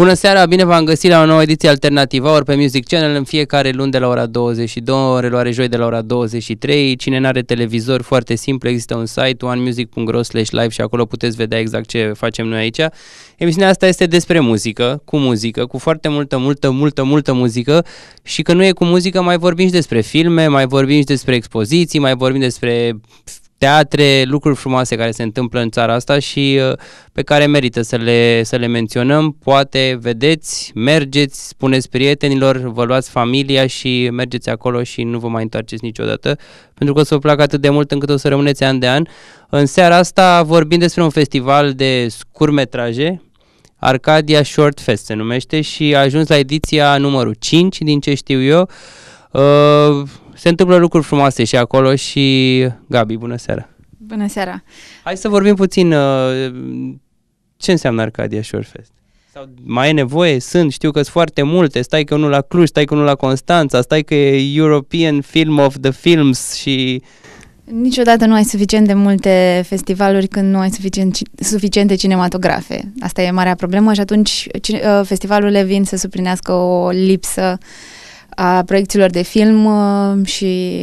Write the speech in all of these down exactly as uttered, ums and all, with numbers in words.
Bună seara, bine v-am găsit la o nouă ediție alternativă, ori pe Music Channel, în fiecare luni de la ora douăzeci și două, reluare joi de la ora douăzeci și trei. Cine n-are televizor, foarte simplu, există un site one music punct ro slash live și acolo puteți vedea exact ce facem noi aici. Emisiunea asta este despre muzică, cu muzică, cu foarte multă, multă, multă, multă muzică, și că nu e cu muzică, mai vorbim și despre filme, mai vorbim și despre expoziții, mai vorbim despre teatre, lucruri frumoase care se întâmplă în țara asta și uh, pe care merită să le, să le menționăm. Poate vedeți, mergeți, spuneți prietenilor, vă luați familia și mergeți acolo și nu vă mai întoarceți niciodată, pentru că o să vă placă atât de mult încât o să rămâneți an de an. În seara asta vorbim despre un festival de scurtmetraje, Arcadia Short Fest se numește, și a ajuns la ediția numărul cinci, din ce știu eu. Uh, Se întâmplă lucruri frumoase și acolo și... Gabi, bună seara! Bună seara! Hai să vorbim puțin uh, ce înseamnă Arcadia Short Fest. Sau mai e nevoie? Sunt, știu că sunt foarte multe. Stai că unul la Cluj, stai că unul la Constanța, stai că e European Film of the Films și... Niciodată nu ai suficient de multe festivaluri când nu ai suficient, suficiente cinematografe. Asta e marea problemă și atunci festivalurile vin să suplinească o lipsă a proiecțiilor de film și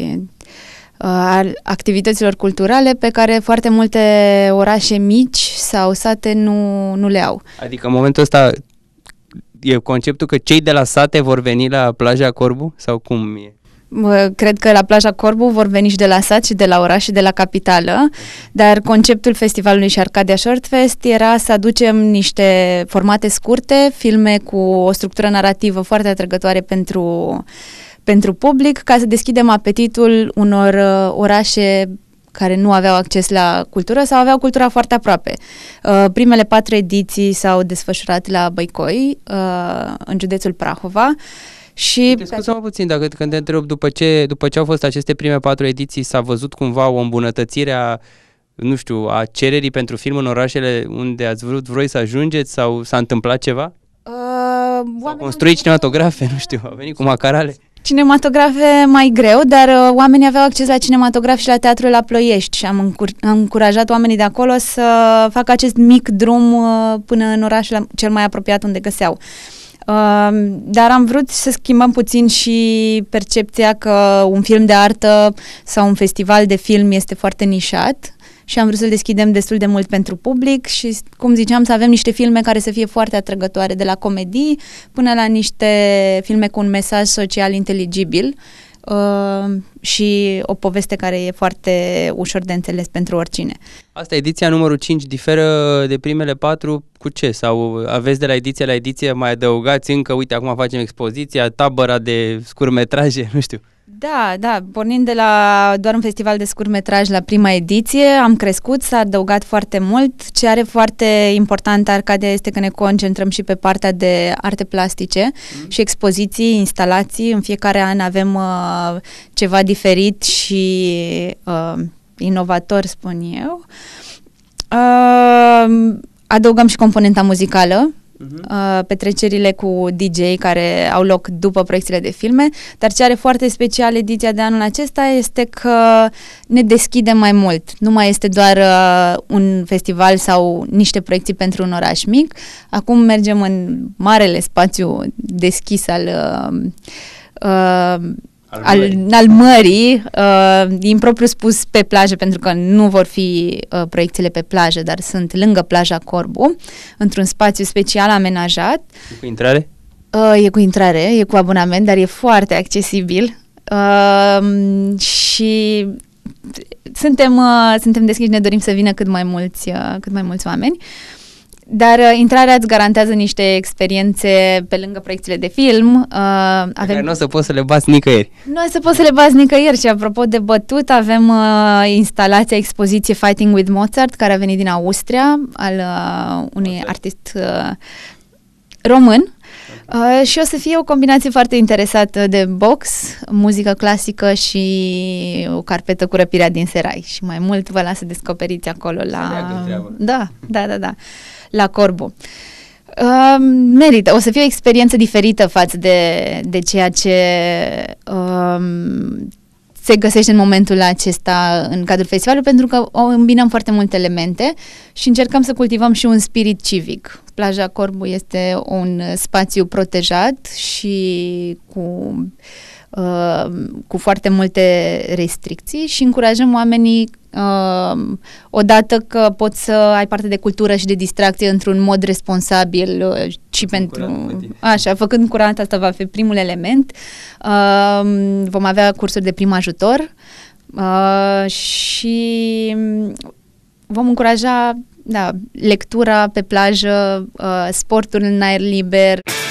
a activităților culturale pe care foarte multe orașe mici sau sate nu, nu le au. Adică în momentul ăsta e conceptul că cei de la sate vor veni la plaja Corbu? Sau cum e? Cred că la plaja Corbu vor veni și de la sat și de la oraș și de la capitală, dar conceptul festivalului și Arcadia Short Fest era să aducem niște formate scurte, filme cu o structură narrativă foarte atrăgătoare pentru, pentru public, ca să deschidem apetitul unor uh, orașe care nu aveau acces la cultură sau aveau cultura foarte aproape. Uh, primele patru ediții s-au desfășurat la Băicoi, uh, în județul Prahova. Și Scuze-mă puțin, dacă când te întreb, după ce, după ce au fost aceste prime patru ediții, s-a văzut cumva o îmbunătățire a, nu știu, a cererii pentru film în orașele unde ați vrut voi să ajungeți, sau s-a întâmplat ceva? Uh, S-au construit cinematografe, nu știu, au venit cu macarale. Cinematografe mai greu, dar uh, oamenii aveau acces la cinematograf și la teatrul la Ploiești și am, încur- am încurajat oamenii de acolo să facă acest mic drum uh, până în orașul cel mai apropiat unde găseau. Uh, dar am vrut să schimbăm puțin și percepția că un film de artă sau un festival de film este foarte nișat și am vrut să-l deschidem destul de mult pentru public și, cum ziceam, să avem niște filme care să fie foarte atrăgătoare, de la comedii până la niște filme cu un mesaj social inteligibil uh, și o poveste care e foarte ușor de înțeles pentru oricine. Asta, ediția numărul cinci, diferă de primele patru cu ce? Sau aveți de la ediție la ediție, mai adăugați încă, uite, acum facem expoziția, tabăra de scurtmetraje, nu știu. Da, da, pornind de la doar un festival de scurtmetraj la prima ediție, am crescut, s-a adăugat foarte mult. Ce are foarte important Arcadia este că ne concentrăm și pe partea de arte plastice mm. și expoziții, instalații. În fiecare an avem uh, ceva diferit și uh, inovator, spun eu. Uh, adăugăm și componenta muzicală. Uh, petrecerile cu D J care au loc după proiecțiile de filme, dar ce are foarte special ediția de anul acesta este că ne deschidem mai mult. Nu mai este doar uh, un festival sau niște proiecții pentru un oraș mic. Acum mergem în marele spațiu deschis al uh, uh, Al, al, al mării, uh, impropriu spus pe plajă, pentru că nu vor fi uh, proiecțiile pe plajă, dar sunt lângă plaja Corbu, într-un spațiu special amenajat. E cu intrare? Uh, e cu intrare, e cu abonament, dar e foarte accesibil uh, și suntem, uh, suntem deschiși, ne dorim să vină cât mai mulți, uh, cât mai mulți oameni. Dar uh, intrarea îți garantează niște experiențe pe lângă proiecțiile de film. Uh, avem... Care nu o să poți să le bați nicăieri. Nu o să poți să le bați nicăieri și, apropo de bătut, avem uh, instalația, expoziție Fighting with Mozart, care a venit din Austria, al uh, unui okay. artist uh, român. Uh, și o să fie o combinație foarte interesată de box, muzică clasică și o carpetă cu răpirea din serai. Și mai mult vă las să descoperiți acolo la... Da, da, da, da. La Corbu. Uh, merită. O să fie o experiență diferită față de, de ceea ce uh, se găsește în momentul acesta în cadrul festivalului, pentru că o îmbinăm foarte multe elemente și încercăm să cultivăm și un spirit civic. Plaja Corbu este un spațiu protejat și cu, uh, cu foarte multe restricții și încurajăm oamenii Uh, odată că poți să ai parte de cultură și de distracție într-un mod responsabil uh, și pentru... Așa, făcând curat, asta va fi primul element. Uh, vom avea cursuri de prim ajutor uh, și vom încuraja da, lectura pe plajă, uh, sportul în aer liber.